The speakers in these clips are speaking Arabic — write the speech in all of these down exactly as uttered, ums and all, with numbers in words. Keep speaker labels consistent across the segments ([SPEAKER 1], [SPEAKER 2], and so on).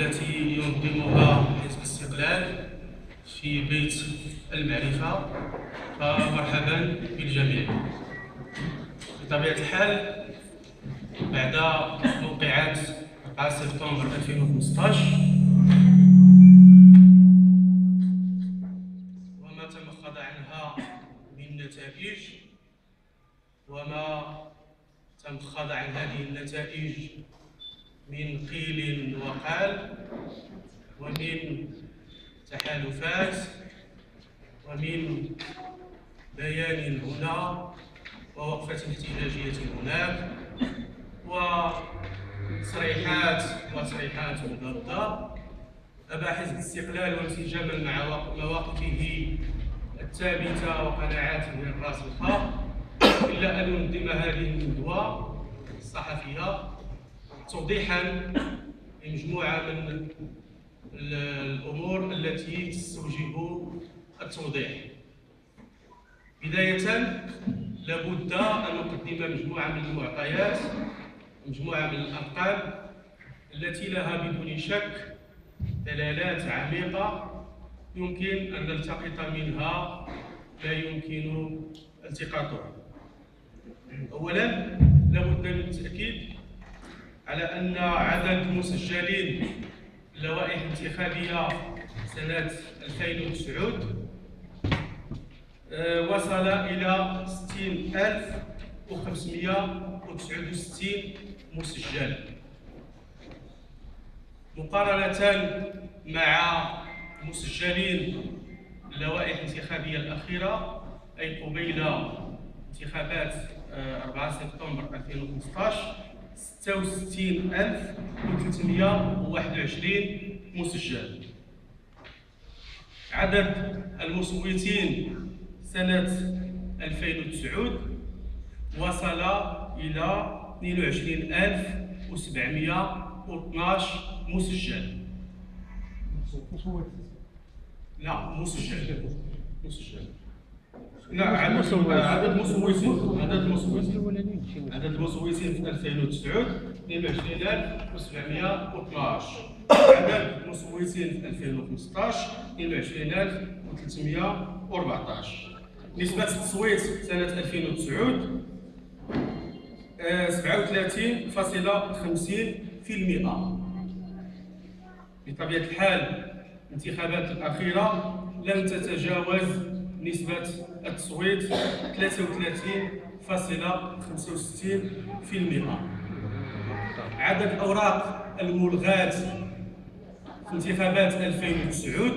[SPEAKER 1] التي ينظمها حزب الاستقلال في بيت المعرفة، فمرحبا بالجميع. بطبيعة الحال، بعد موقعات أربعة سبتمبر ألفين وخمسطاش وما تم الخضع عنها من نتائج، وما تم الخضع عن هذه النتائج من قيل وقال، ومن تحالفات، ومن بيان هنا ووقفة احتجاجية هناك، وتصريحات وتصريحات مضادة، أبى حزب الاستقلال وانسجاما مع مواقفه الثابتة وقناعاته الراسخة إلا أن ينظم هذه الندوة الصحفية توضيحا لمجموعة من الأمور التي تستوجب التوضيح. بداية، لابد أن نقدم مجموعة من المعطيات، مجموعة من الأرقام التي لها بدون شك دلالات عميقة يمكن أن نلتقط منها ما يمكن التقاطه. أولا، لابد من التأكيد على أن عدد المسجلين اللوائح الانتخابية سنة ألفين وتسعة وصل إلى ستين ألف وخمسمائة وتسعة وستين مسجل، مقارنة مع مسجلين اللوائح الانتخابية الأخيرة، أي قبيل انتخابات أربعة سبتمبر ألفين وخمسطاش، ستة وستين ألف وثلاثمائة وواحد وعشرين مسجل. عدد المصوتين سنة ألفين وتسعة وصل إلى اثنين وعشرين ألف وسبعمائة واثناش مسجل. لا، مسجل مسجل لا عدد المصوتين عدد المصوتين عدد المصوتين في ألفين وتسعة اثنين وعشرين ألف وسبعمائة واثناش، عدد المصوتين في ألفين وخمسطاش اثنين وعشرين ألف وثلاثمائة وأربعطاش. نسبة التصويت سنة ألفين وتسعة سبعة وثلاثين فاصلة خمسين بالمئة. بطبيعة الحال، الانتخابات الأخيرة لم تتجاوز نسبة التصويت ثلاثة وثلاثين فاصلة خمسة وستين بالمئة. عدد الأوراق الملغاة في انتخابات ألفين وتسعة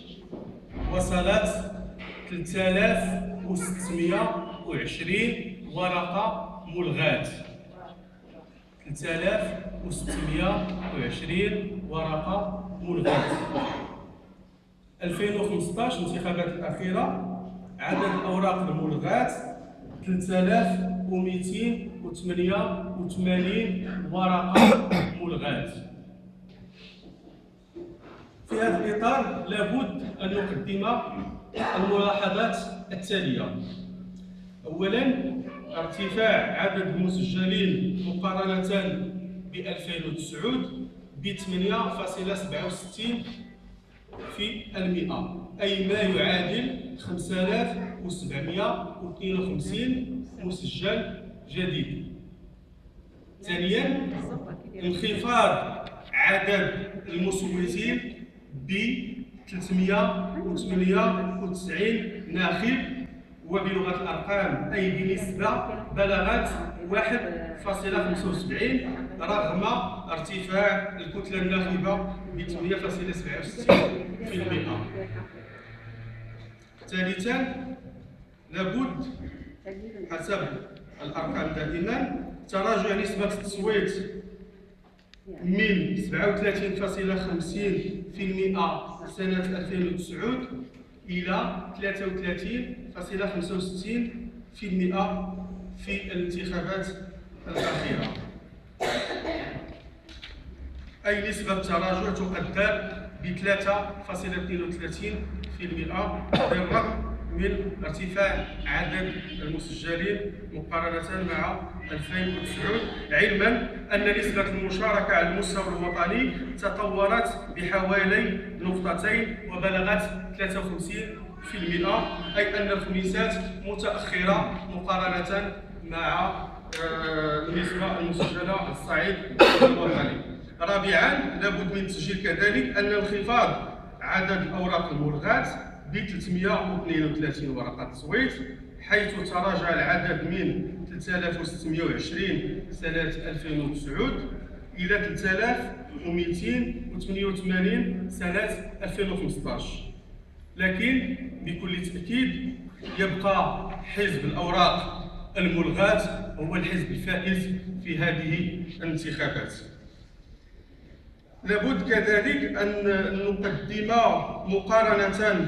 [SPEAKER 1] وصلت ثلاثة آلاف وستمائة وعشرين ورقة ملغاة. ثلاثة آلاف وستمائة وعشرين ورقة ملغاة. ألفين وخمسطاش الانتخابات الأخيرة، عدد الأوراق الملغاة ثلاثة آلاف ومئتين وثمانية وثمانين ورقة ملغاة. في هذا الإطار لابد أن نقدم الملاحظات التالية. أولا، ارتفاع عدد المسجلين مقارنة ب ألفين وتسعة ب ثمانية فاصلة سبعة وستين في المئة، أي ما يعادل خمسة آلاف وسبعمائة واثنين وخمسين مسجل جديد. ثانيا، انخفاض عدد المصوتين ب ثلاثمائة وثمانية وتسعين ناخب، وبلغة الأرقام أي بنسبة بلغت واحد فاصلة خمسة وسبعين رغم ارتفاع الكتلة الناخبة ب ثمانية فاصلة سبعة وستين بالمئة. ثالثا، لابد حسب الأرقام دائما تراجع نسبة التصويت من سبعة وثلاثين فاصلة خمسين بالمئة سنة ألفين وتسعة إلى ثلاثة وثلاثين فاصلة خمسة وستين بالمئة في الانتخابات الأخيرة، أي نسبة تراجع تقدر ب ثلاثة فاصلة اثنين وثلاثين بالمئة بالرغم من ارتفاع عدد المسجلين مقارنة مع ألفين وتسعة، علما أن نسبة المشاركة على المستوى الوطني تطورت بحوالي نقطتين وبلغت ثلاثة وخمسين بالمئة، أي أن الخميسات متأخرة مقارنة مع النسبة المسجلة على الصعيد الوطني. رابعا، لابد من التسجيل كذلك أن انخفاض عدد الأوراق الملغاة ب ثلاثمائة واثنين وثلاثين ورقة تصويت، حيث تراجع العدد من ثلاثة آلاف وستمائة وعشرين سنة ألفين وتسعة إلى ثلاثة آلاف ومئتين وثمانية وثمانين سنة ألفين وخمسطاش. لكن بكل تأكيد يبقى حزب الأوراق الملغاة هو الحزب الفائز في هذه الانتخابات. لابد كذلك أن نقدم مقارنة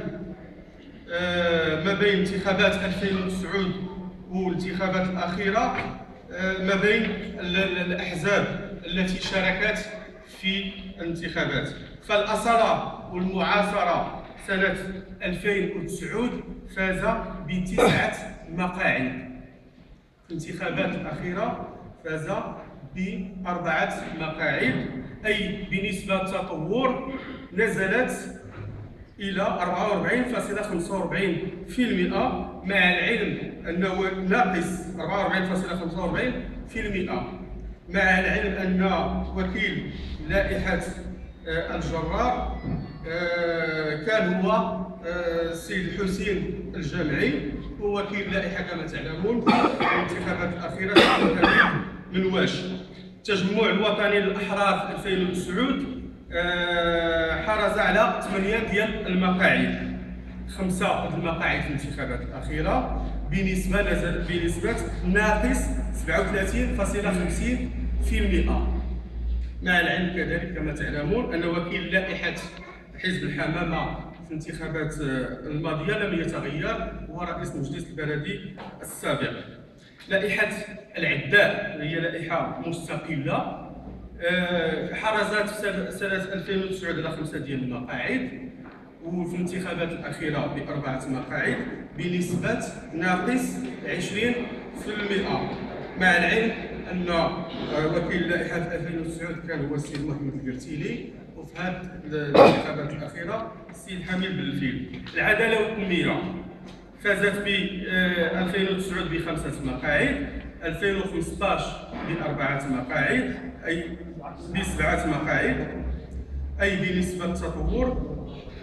[SPEAKER 1] ما بين انتخابات ألفين وتسعة والانتخابات الأخيرة ما بين الأحزاب التي شاركت في الانتخابات. فالأصالة والمعاصرة سنة ألفين وتسعة فاز بتسعة مقاعد، في الانتخابات الأخيرة فاز بأربعة مقاعد، أي بنسبة تطور نزلت إلى أربعة وأربعين فاصلة خمسة وأربعين بالمئة، مع العلم أنه ناقص أربعة وأربعين فاصلة خمسة وأربعين بالمئة، مع العلم أن وكيل لائحة الجرار كان هو السيد حسين الجامعي، ووكيل لائحة كما تعلمون في الانتخابات الأخيرة من واش. التجمع الوطني للأحرار ألفين وتسعة حرز على ثمانية ديال المقاعد، خمسة المقاعد في الانتخابات الأخيرة بنسبة نزل بنسبة ناقص سبعة وثلاثين فاصلة خمسين بالمئة، مع العلم كذلك كما تعلمون أن وكيل لائحة حزب الحمامة في الانتخابات الماضية لم يتغير، هو رئيس المجلس البلدي السابق. لائحة العداء هي لائحة مستقلة حرزت سنة ألفين وتسعة على خمسة ديال المقاعد، وفي الانتخابات الأخيرة بأربعة مقاعد بنسبة ناقص عشرين بالمئة، مع العلم أن وكيل لائحة ألفين وتسعة كان هو السيد محمد القرتيلي، وفي هذه الانتخابات الأخيرة السيد حميد بلفيل. العدالة والتنمية فازت ب ألفين وتسعة بخمسة مقاعد، ألفين وخمسطاش بأربعة مقاعد، أي بسبعة مقاعد، أي بنسبة تطور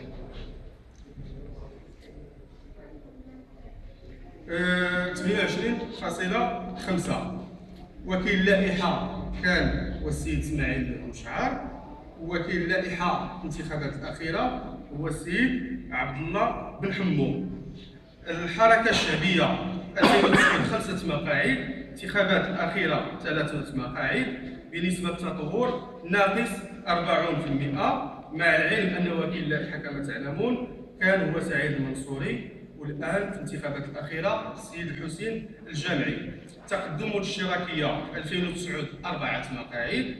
[SPEAKER 1] ثمانية وعشرين فاصلة خمسة. وكيل لائحة كان هو السيد اسماعيل مشعر، ووكيل لائحة في الانتخابات الأخيرة هو السيد عبد الله بن حمو. الحركة الشعبية ألفين وتسعة خمسة مقاعد، الانتخابات الأخيرة ثلاثة مقاعد بنسبة تطور ناقص أربعين بالمئة، مع العلم أن وكيل لائحة كما تعلمون كان هو سعيد المنصوري، والآن في الانتخابات الأخيرة السيد الحسين الجامعي. التقدم والاشتراكية ألفين وتسعة أربعة مقاعد.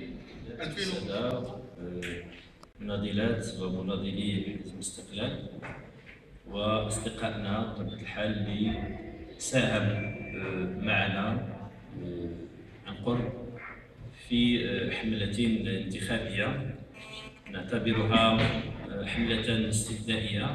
[SPEAKER 2] مناضلات ومناضلي حزب الاستقلال واصدقائنا بطبيعة الحال اللي ساهم معنا عن قرب في حملة انتخابية نعتبرها حملة استثنائية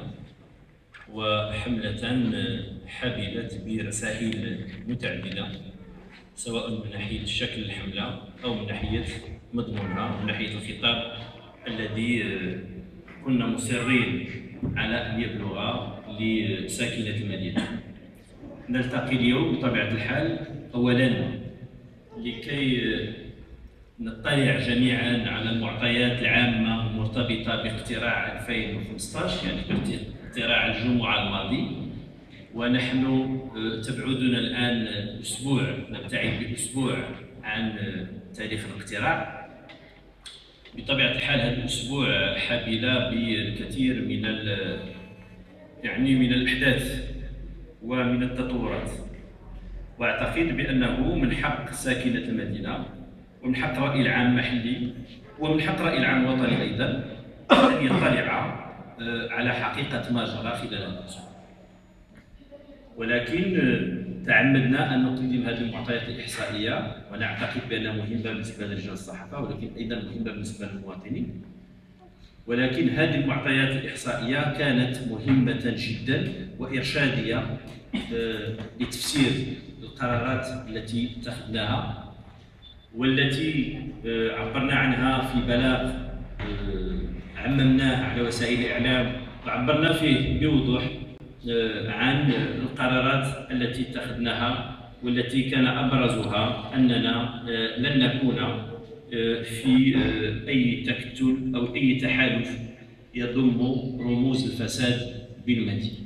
[SPEAKER 2] وحملة حبلت برسائل متعددة، سواء من ناحية شكل الحملة أو من ناحية مضمونها، من ناحية الخطاب الذي كنا مصرين على أن يبلغ لساكنة المدينة. نلتقي اليوم بطبيعة الحال أولاً لكي نطلع جميعاً على المعطيات العامة المرتبطة باقتراع ألفين وخمسطاش، يعني اقتراع الجمعة الماضي، ونحن تبعدنا الآن أسبوع، نبتعد بأسبوع عن تاريخ الاقتراع. بطبيعة الحال هذا الأسبوع حبل بالكثير من يعني من الأحداث ومن التطورات، وأعتقد بأنه من حق ساكنة المدينة ومن حق الرأي العام المحلي ومن حق الرأي العام الوطني أيضا أن يطلع على حقيقة ما جرى خلال هذا الأسبوع. ولكن تعمدنا ان نقدم هذه المعطيات الاحصائيه، وانا اعتقد بانها مهمه بالنسبه لرجال الصحافه ولكن ايضا مهمه بالنسبه للمواطنين. ولكن هذه المعطيات الاحصائيه كانت مهمه جدا وارشاديه لتفسير القرارات التي اتخذناها والتي عبرنا عنها في بلاغ عممناه على وسائل الاعلام وعبرنا فيه بوضوح عن القرارات التي اتخذناها، والتي كان ابرزها اننا لن نكون في اي تكتل او اي تحالف يضم رموز الفساد بالمدينه.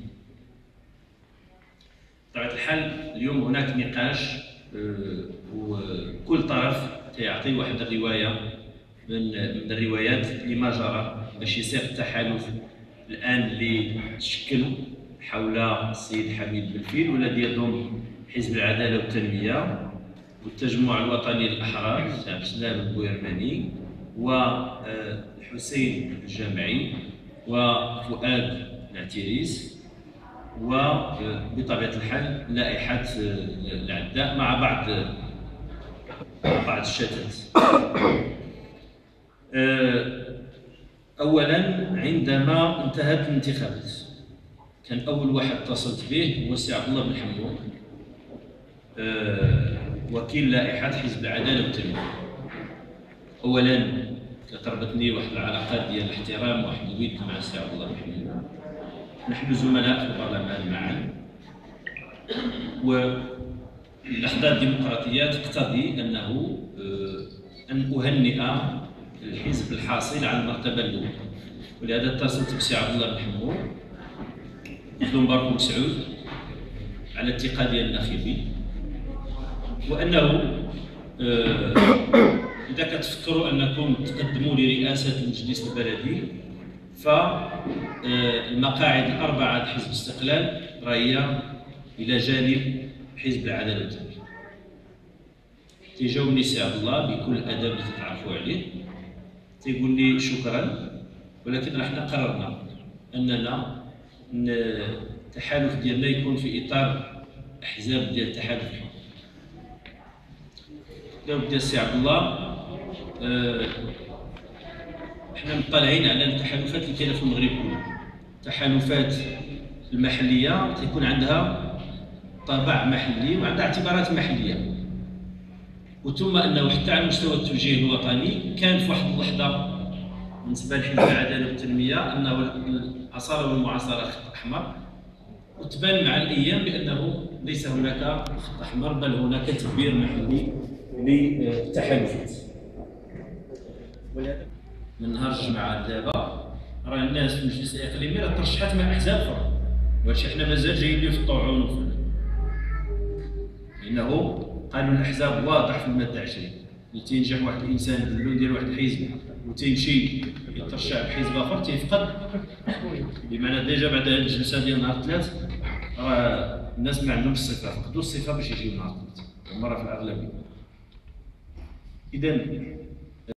[SPEAKER 2] بطبيعه الحال اليوم هناك نقاش وكل طرف يعطي واحد الروايه من من الروايات لما جرى باش يصير التحالف الان اللي تشكل حول السيد حميد بن والذي يضم حزب العداله والتنميه والتجمع الوطني للاحرار عبد السلام البويرماني والحسين الجامعي وفؤاد العتيريس، وبطبيعه الحال لائحه العداء مع بعض بعض الشتات. اولا عندما انتهت الانتخابات كان اول واحد اتصلت به هو السي عبد الله بن حمود وكيل لائحه حزب العداله والتنميه. اولا تربطني واحد العلاقات ديال الاحترام واحد الود مع السي عبد الله بن حمود، نحن زملاء في البرلمان معا، والأحداث الديمقراطية تقتضي أنه أن أهنئ الحزب الحاصل على المرتبة الأولى، ولهذا اتصلت بسي عبد الله بن حمود قلت له مبارك مسعود على الثقة ديال الناخبين، وأنه إذا كتفكروا أنكم تقدموا لرئاسة المجلس البلدي فالمقاعد الأربعة حزب الاستقلال راهي إلى جانب حزب العدالة والتنمية. تيجاوبني سي عبد الله بكل الأدب اللي تتعرفوا عليه، تيقول لي شكرا، ولكن احنا قررنا أننا التحالف ديالنا يكون في إطار أحزاب ديال التحالف الحكومي. جاوب ديال السي عبد الله أه احنا مطلعين على التحالفات اللي كاينه في المغرب كله. التحالفات المحليه تيكون عندها طابع محلي وعندها اعتبارات محليه، وثم انه حتى على مستوى التوجيه الوطني كان في واحد اللحظه بالنسبه لحزب العداله والتنميه انه الاصاله والمعاصره خط احمر، وتبان مع الايام بانه ليس هناك خط احمر بل هناك تدبير محلي للتحالفات. من نهار الجمعه دابا راه الناس في المجلس الاقليمي راه ترشحات مع احزاب اخرى، وهادشي حنا مازال جايين ليه في الطاعون وفي لانه قانون الاحزاب واضح في الماده عشرين، اللي تينجح واحد الانسان باللون ديال واحد الحزب وتيمشي يترشح بحزب اخر تيفقد، بمعنى ديجا بعد هذه الجلسه ديال نهار الثلاث راه الناس ما عندهمش الصفه، فقدوا الصفه باش يجيو نهار الثلاث، هما راه في الاغلبيه. اذا